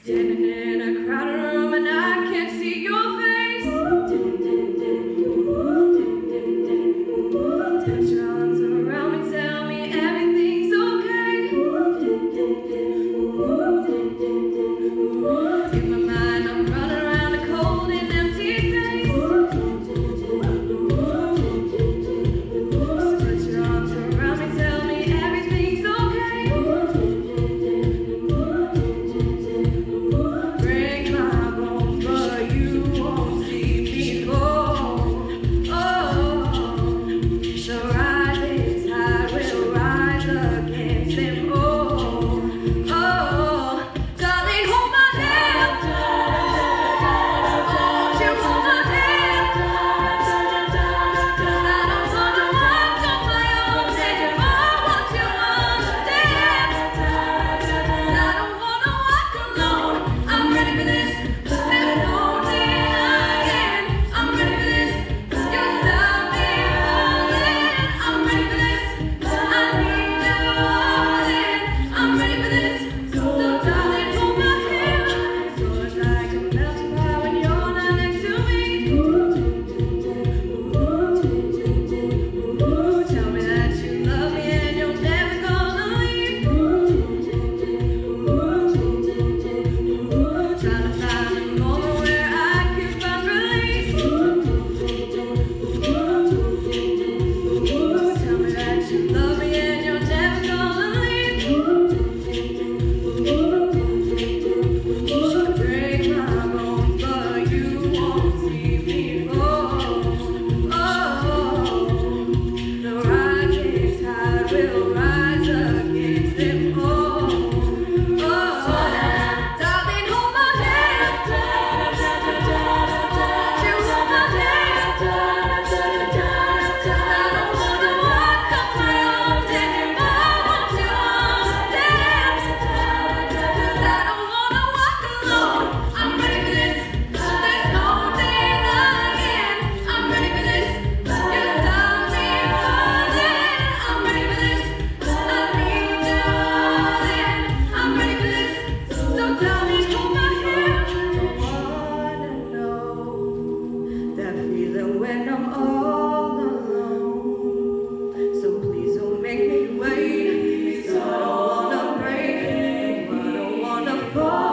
Standing in a crowded room and I can't see your face. Put your arms around me, tell me everything's okay. In my mind I'm running around a cold and empty space. Just put your arms around me, tell me everything's okay. Break my bones, but you won't see me fall. Oh, the rising tide will rise against them all. Oh, darling, hold my hand. Won't you hold my hand? 'Cause I don't wanna walk on my own anymore. Won't you understand? 'Cause I don't wanna walk alone. I'm ready for this. There's no denying. I'm ready for this. You stop me falling. I'm ready for this. I need you all in. I'm ready for this. So darling, hold my hand. So it's like a melting pot when you're not next to me. Tell me that you love me and you're never gonna leave. Trying to find a moment where I can find release. Tell me that you love me and you're never gonna leave. Break my bones, but you won't see me fall. Oh, the rising tide will rise against them all. Oh, darling, hold my hand. Won't you hold my hand? 'Cause I don't wanna walk on my own anymore. Won't you understand? 'Cause I don't wanna walk alone. I'm ready for this. There's no denying. I'm ready for this. You stop me falling. I'm ready for this. I need you all in. I'm ready for this. So darling, hold my hand. I wanna know that feeling when I'm all alone. So please don't make me wait. 'Cause I don't wanna break. I don't wanna fall.